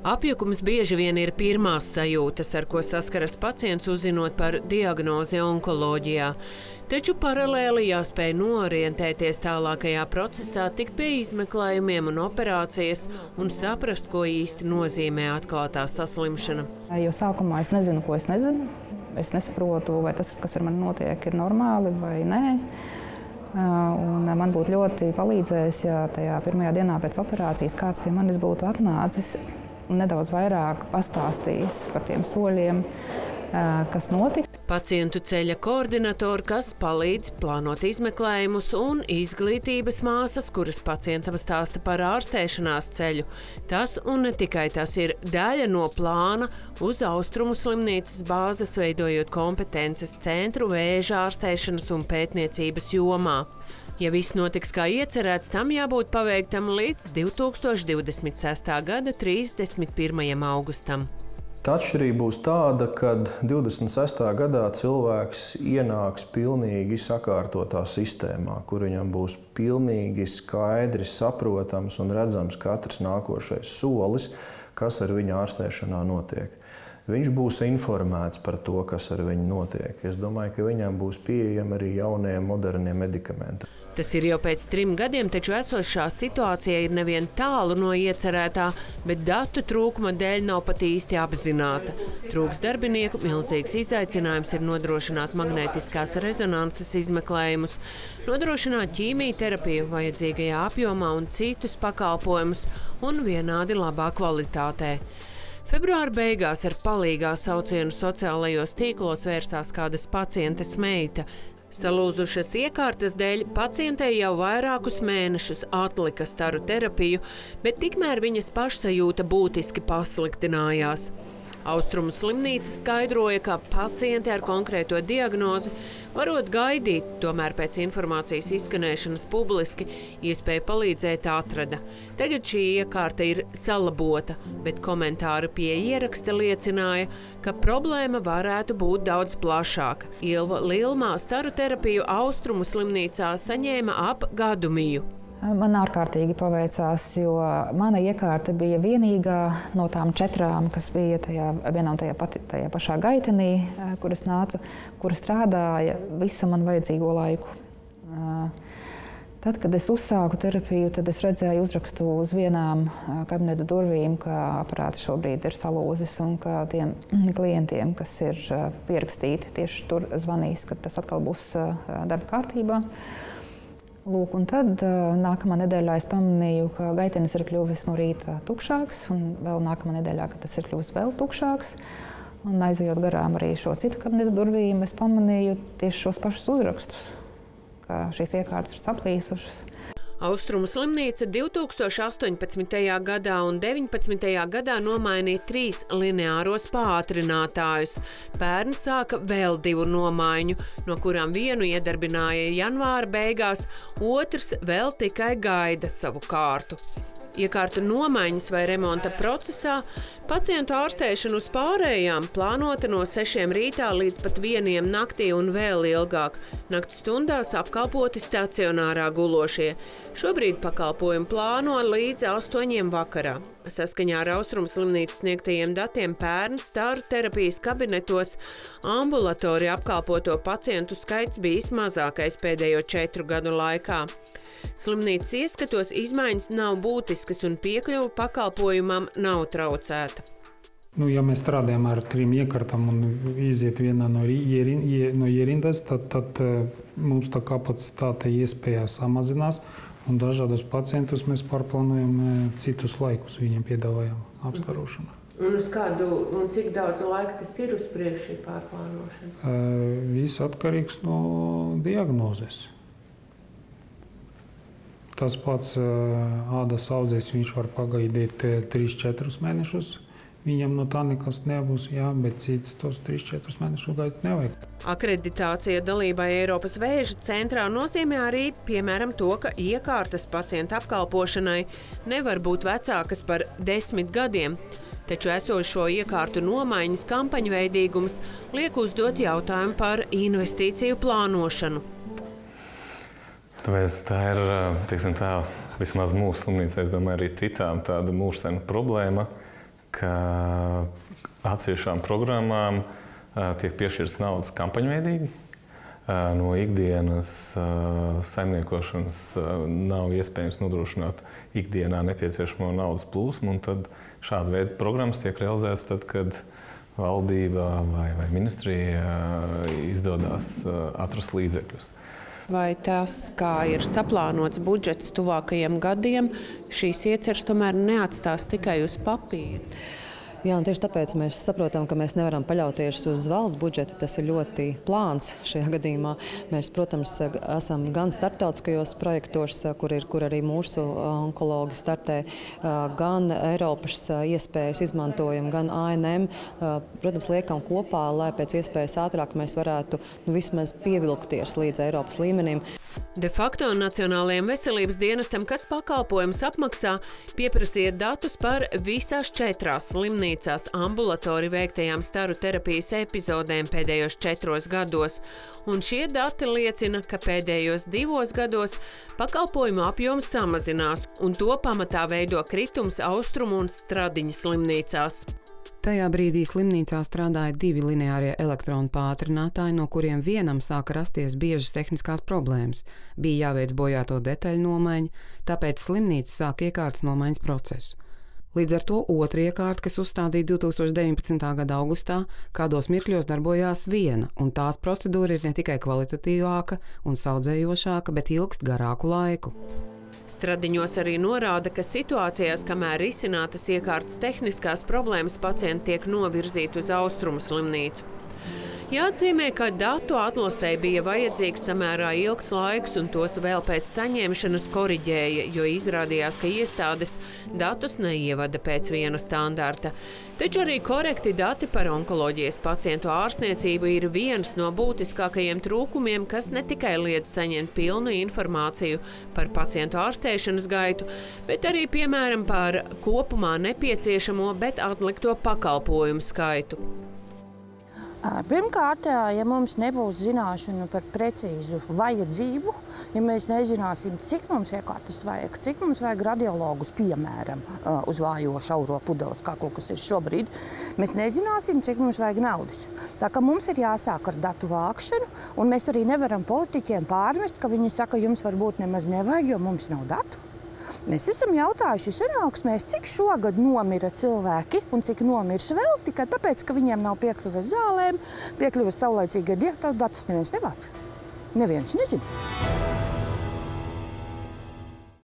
Apjukums bieži vien ir pirmās sajūtas, ar ko saskaras pacients uzzinot par diagnozi onkoloģijā. Taču paralēli jāspēj noorientēties tālākajā procesā, tikt pie izmeklējumiem un operācijas un saprast, ko īsti nozīmē atklātā saslimšana. Jo sākumā es nezinu, ko es nezinu. Es nesaprotu, vai tas, kas ar mani notiek, ir normāli vai nē. Un man būtu ļoti palīdzējis, ja tajā pirmajā dienā pēc operācijas kāds pie manis būtu atnācis un nedaudz vairāk pastāstījis par tiem soļiem, kas notiks. Pacientu ceļa koordinatori, kas palīdz plānot izmeklējumus, un izglītības māsas, kuras pacientam stāsta par ārstēšanās ceļu. Tas, un ne tikai tas, ir daļa no plāna uz Austrumu slimnīcas bāzes, veidojot kompetences centru vēža ārstēšanas un pētniecības jomā. Ja viss notiks kā iecerēts, tam jābūt paveiktam līdz 2026. gada 31. augustam. Atšķirība būs tāda, ka 26. gadā cilvēks ienāks pilnīgi sakārtotā sistēmā, kur viņam būs pilnīgi skaidri saprotams un redzams katrs nākošais solis, kas ar viņa ārstēšanā notiek. Viņš būs informēts par to, kas ar viņu notiek. Es domāju, ka viņam būs pieejami arī jaunie, modernie medikamenti. Tas ir jau pēc 3 gadiem, taču esošā situācija ir nevien tālu no iecerētā, bet datu trūkuma dēļ nav pat īsti apzināta. Trūks darbinieku, milzīgs izaicinājums ir nodrošināt magnētiskās rezonanses izmeklējumus, nodrošināt ķīmijterapiju vajadzīgajā apjomā un citus pakalpojumus un vienādi labā kvalitātē. Februāra beigās ar palīgā saucienu sociālajos tīklos vērstās kādas pacientes meita. Salūzušas iekārtas dēļ pacientei jau vairākus mēnešus atlika staru terapiju, bet tikmēr viņas pašsajūta būtiski pasliktinājās. Austrumu slimnīca skaidroja, ka pacienti ar konkrēto diagnozi varot gaidīt, tomēr pēc informācijas izskanēšanas publiski iespēja palīdzēt atrada. Tagad šī iekārta ir salabota, bet komentāri pie ieraksta liecināja, ka problēma varētu būt daudz plašāka. Ilva Lilmā staru terapiju Austrumu slimnīcā saņēma ap gadumiju. Man ārkārtīgi paveicās, jo mana iekārta bija vienīgā no tām 4, kas bija tajā pašā gaitenī, kuras nāca, kura strādāja visu man vajadzīgo laiku. Tad, kad es uzsāku terapiju, tad es redzēju uzrakstu uz vienām kabineta durvīm, ka aparāts šobrīd ir salūzis un ka tiem klientiem, kas ir pierakstīti, tieši tur zvanīs, kad tas atkal būs darba kārtībā. Lūk, un tad nākamā nedēļā es pamanīju, ka gaitenis ir kļuvis no rīta tukšāks, un vēl nākamā nedēļā, ka tas ir kļuvis vēl tukšāks. Un aizejot garām arī šo citu kabineta durvīm, es pamanīju tieši šos pašus uzrakstus, ka šīs iekārtas ir saplīsušas. Austrumu slimnīca 2018. gadā un 19. gadā nomainīja 3 lineāros pātrinātājus. Pērn sāka vēl 2 nomaiņu, no kurām vienu iedarbināja janvāra beigās, otrs vēl tikai gaida savu kārtu. Iekārtu nomaiņas vai remonta procesā pacientu ārstēšanu uz pārējām plānota no 6 rītā līdz pat 1 naktī un vēl ilgāk. Nakts stundās apkalpoti stacionārā gulošie. Šobrīd pakalpojumu plāno līdz 8 vakarā. Saskaņā ar Austrumu slimnīcas sniegtajiem datiem pērn staru terapijas kabinetos ambulatori apkalpoto pacientu skaits bijis mazākais pēdējo 4 gadu laikā. Slimnīcas ieskatos izmaiņas nav būtiskas un piekļuva pakalpojumam nav traucēta. Ja mēs strādājam ar 3 iekārtām un iziet vienā no ierindas, tad mums tā kapacitāte iespēja samazinās un dažādos pacientus mēs pārplānojam citus laikus, viņiem piedāvājam apstarošanu. Un cik daudz laika tas ir uz priekšu šī pārplānošana? Viss atkarīgs no diagnozes. Tas pats ādas audzējs, viņš var pagaidīt 3-4 mēnešus. Viņam no tā nekas nebūs, bet cits tos 3-4 mēnešus gaidīt nevajag. Akreditācija dalībai Eiropas vēža centrā nozīmē arī, piemēram, to, ka iekārtas pacientu apkalpošanai nevar būt vecākas par 10 gadiem. Taču esošo iekārtu nomaiņas kampaņveidīgums liek uzdot jautājumu par investīciju plānošanu. Tāpēc tā ir, vismaz mūsu slimnīcā, es domāju, arī citām tāda mūžsena problēma, ka atsevišķām programmām tiek piešķirts naudas kampaņveidīgi. No ikdienas saimniekošanas nav iespējams nodrošināt ikdienā nepieciešamo naudas plūsmu, un tad šāda veida programmas tiek realizētas tad, kad valdība vai ministrija izdodas atrast līdzekļus. Vai tas, kā ir saplānots budžets tuvākajiem gadiem, šīs ieceres tomēr neatstās tikai uz papīra? Jā, un tieši tāpēc mēs saprotam, ka mēs nevaram paļauties uz valsts budžetu. Tas ir ļoti plāns šajā gadījumā. Mēs, protams, esam gan starptautiskajos projektos, kur arī mūsu onkologi startē, gan Eiropas iespējas izmantojam, gan ANM. Protams, liekam kopā, lai pēc iespējas ātrāk mēs varētu vismaz pievilkties līdz Eiropas līmenim. De facto Nacionālajiem veselības dienestam, kas pakalpojumus apmaksā, pieprasiet datus par visās 4 slimnīcās ambulatori veiktajām staru terapijas epizodēm pēdējos 4 gados. Un šie dati liecina, ka pēdējos 2 gados pakalpojumu apjoms samazinās, un to pamatā veido kritums Austrumu un Stradiņa slimnīcās. Tajā brīdī slimnīcā strādāja 2 lineārie elektronu pātrinātāji, no kuriem vienam sāka rasties biežas tehniskās problēmas. Bija jāveic bojāto detaļu nomaiņa, tāpēc slimnīca sāka iekārtas nomaiņas procesu. Līdz ar to otra iekārta, kas uzstādīta 2019. gada augustā, kādos mirkļos darbojās viena, un tās procedūra ir ne tikai kvalitatīvāka un saudzējošāka, bet ilgst garāku laiku. Stradiņos arī norāda, ka situācijās, kamēr risinātas iekārtas tehniskās problēmas, pacienti tiek novirzīti uz Austrumu slimnīcu. Jāatzīmē, ka datu atlasei bija vajadzīgs samērā ilgs laiks, un tos vēl pēc saņemšanas koriģēja, jo izrādījās, ka iestādes datus neievada pēc viena standarta. Taču arī korekti dati par onkoloģijas pacientu ārstniecību ir viens no būtiskākajiem trūkumiem, kas ne tikai liedz saņemt pilnu informāciju par pacientu ārstēšanas gaitu, bet arī, piemēram, par kopumā nepieciešamo, bet atlikto pakalpojumu skaitu. Pirmkārt, ja mums nebūs zināšana par precīzu vajadzību, ja mēs nezināsim, cik mums iekārtas vajag, cik mums vajag radiologus, piemēram, uz vājo šauro pudeles kaklu, kas ir šobrīd, mēs nezināsim, cik mums vajag naudas. Tā kā mums ir jāsāk ar datu vākšanu, un mēs arī nevaram politiķiem pārmest, ka viņi saka, jums varbūt nemaz nevajag, jo mums nav datu. Mēs esam jautājuši sanāksmēs, cik šogad nomira cilvēki un cik nomirs vēl tikai tāpēc, ka viņiem nav piekļuves zālēm, piekļuves saulaicīgai diagnostikai, datus neviens nevāc. Neviens nezina.